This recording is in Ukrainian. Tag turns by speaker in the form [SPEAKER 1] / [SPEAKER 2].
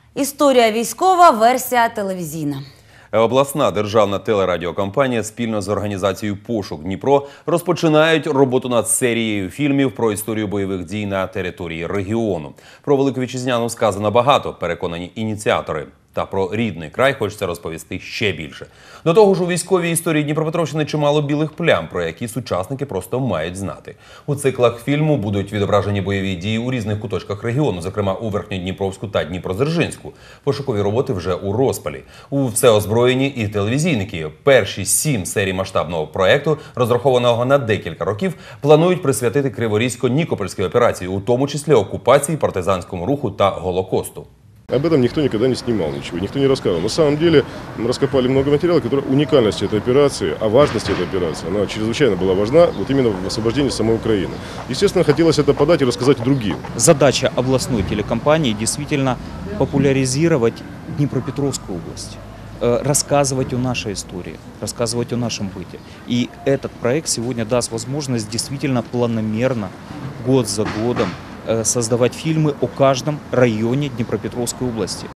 [SPEAKER 1] Історія військова, версія телевізійна.
[SPEAKER 2] Обласна державна телерадіокомпанія спільно з організацією «Пошук Дніпро» розпочинають роботу над серією фільмів про історію бойових дій на території регіону. Про Велику Вітчизняну сказано багато, переконані ініціатори. Та про рідний край хочеться розповісти ще більше. До того ж, у військовій історії Дніпропетровщини чимало білих плям, про які сучасники просто мають знати. У циклах фільму будуть відображені бойові дії у різних куточках регіону, зокрема у Верхньодніпровську та Дніпродзержинську. Пошукові роботи вже у розпалі. У всеозброєні і телевізійники. Перші 7 серій масштабного проєкту, розрахованого на декілька років, планують присвятити Криворізько-Нікопольській операції, у тому числі окупації, партизанському руху та Голокосту.
[SPEAKER 3] Об этом никто никогда не снимал ничего, никто не рассказывал. На самом деле мы раскопали много материала, который уникальность этой операции, о важности этой операции, она чрезвычайно была важна вот именно в освобождении самой Украины. Естественно, хотелось это подать и рассказать другим.
[SPEAKER 4] Задача областной телекомпании действительно популяризировать Днепропетровскую область, рассказывать о нашей истории, рассказывать о нашем быте. И этот проект сегодня даст возможность действительно планомерно, год за годом, создавать фильмы о каждом районе Днепропетровской области.